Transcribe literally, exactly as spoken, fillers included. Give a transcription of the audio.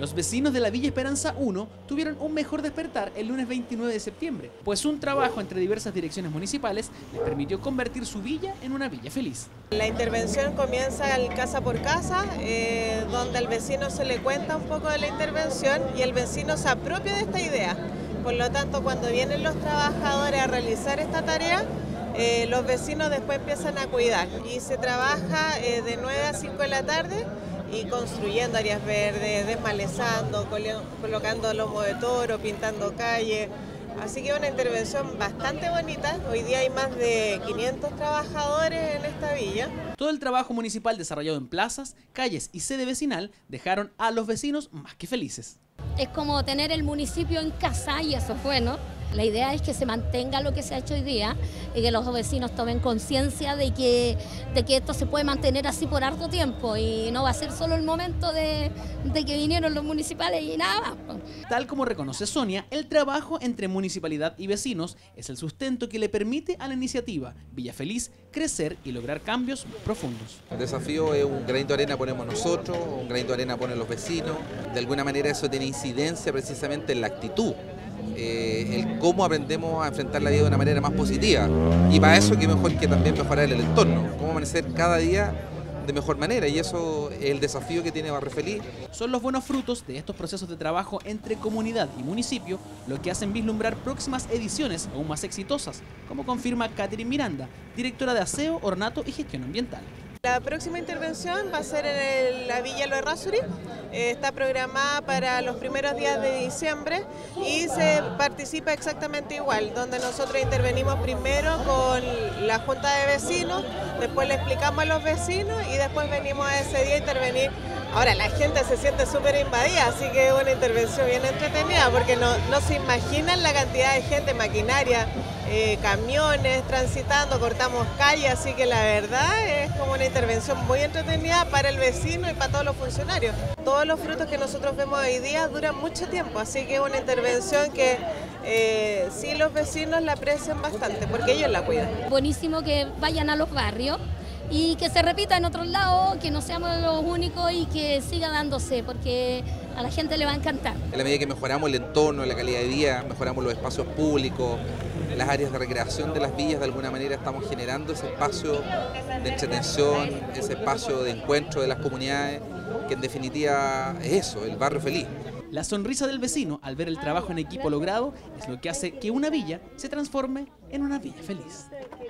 Los vecinos de la Villa Esperanza uno tuvieron un mejor despertar el lunes veintinueve de septiembre, pues un trabajo entre diversas direcciones municipales les permitió convertir su villa en una villa feliz. La intervención comienza al casa por casa, eh, donde al vecino se le cuenta un poco de la intervención y el vecino se apropia de esta idea. Por lo tanto, cuando vienen los trabajadores a realizar esta tarea, eh, los vecinos después empiezan a cuidar y se trabaja eh, de nueve a cinco de la tarde y construyendo áreas verdes, desmalezando, colocando lomos de toro, pintando calles. Así que es una intervención bastante bonita. Hoy día hay más de quinientos trabajadores en esta villa. Todo el trabajo municipal desarrollado en plazas, calles y sede vecinal dejaron a los vecinos más que felices. Es como tener el municipio en casa y eso fue, ¿no? La idea es que se mantenga lo que se ha hecho hoy día y que los vecinos tomen conciencia de que, de que esto se puede mantener así por harto tiempo y no va a ser solo el momento de, de que vinieron los municipales y nada más. Tal como reconoce Sonia, el trabajo entre municipalidad y vecinos es el sustento que le permite a la iniciativa Villa Feliz crecer y lograr cambios más profundos. El desafío es un granito de arena ponemos nosotros, un granito de arena ponen los vecinos. De alguna manera eso tiene incidencia precisamente en la actitud. Eh, el cómo aprendemos a enfrentar la vida de una manera más positiva y para eso que mejor que también mejorar el entorno, cómo amanecer cada día de mejor manera y eso es el desafío que tiene Barrio Feliz. Son los buenos frutos de estos procesos de trabajo entre comunidad y municipio lo que hacen vislumbrar próximas ediciones aún más exitosas, como confirma Catherine Miranda, directora de Aseo, Ornato y Gestión Ambiental. La próxima intervención va a ser en el, la Villa Lo Errázuri, eh, está programada para los primeros días de diciembre y se participa exactamente igual, donde nosotros intervenimos primero con la Junta de Vecinos, después le explicamos a los vecinos y después venimos a ese día a intervenir. Ahora la gente se siente súper invadida, así que es una intervención bien entretenida porque no, no se imaginan la cantidad de gente, maquinaria, eh, camiones transitando, cortamos calles, así que la verdad es como una intervención muy entretenida para el vecino y para todos los funcionarios. Todos los frutos que nosotros vemos hoy día duran mucho tiempo, así que es una intervención que eh, sí los vecinos la aprecian bastante porque ellos la cuidan. Buenísimo que vayan a los barrios y que se repita en otros lados, que no seamos los únicos y que siga dándose, porque a la gente le va a encantar. En la medida que mejoramos el entorno, la calidad de vida, mejoramos los espacios públicos, las áreas de recreación de las villas, de alguna manera estamos generando ese espacio de entretención, ese espacio de encuentro de las comunidades, que en definitiva es eso, el barrio feliz. La sonrisa del vecino al ver el trabajo en equipo logrado es lo que hace que una villa se transforme en una villa feliz.